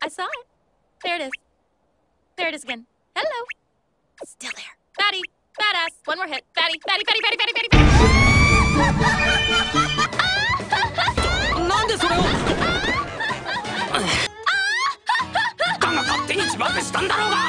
saw it. There it is. There it is again. Hello. Still there. Fatty. Badass. One more hit. Fatty. Fatty, fatty, fatty, fatty, fatty, fatty. なんでそれをだが勝手に自爆したんだろうが